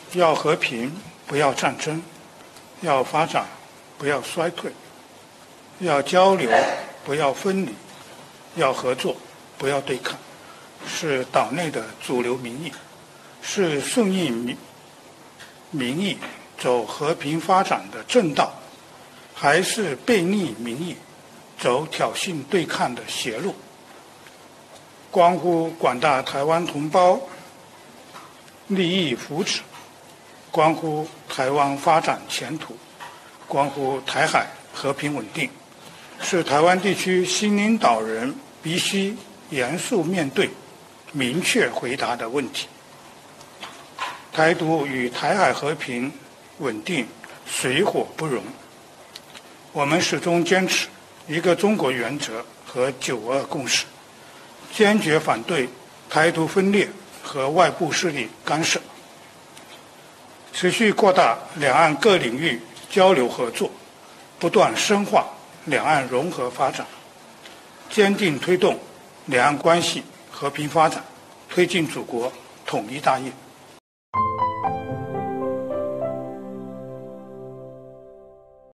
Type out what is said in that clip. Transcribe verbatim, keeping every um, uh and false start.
要和平，不要战争；要发展，不要衰退；要交流，不要分离；要合作，不要对抗，是党内的主流民意，是顺应民民意走和平发展的正道，还是背逆民意走挑衅对抗的邪路？关乎广大台湾同胞利益福祉，关乎台湾发展前途，关乎台海和平稳定，是台湾地区新领导人必须严肃面对、明确回答的问题。台独与台海和平稳定水火不容，我们始终坚持一个中国原则和九二共识，坚决反对台独分裂和外部势力干涉，持续扩大两岸各领域交流合作，不断深化两岸融合发展，坚定推动两岸关系和平发展，推进祖国统一大业。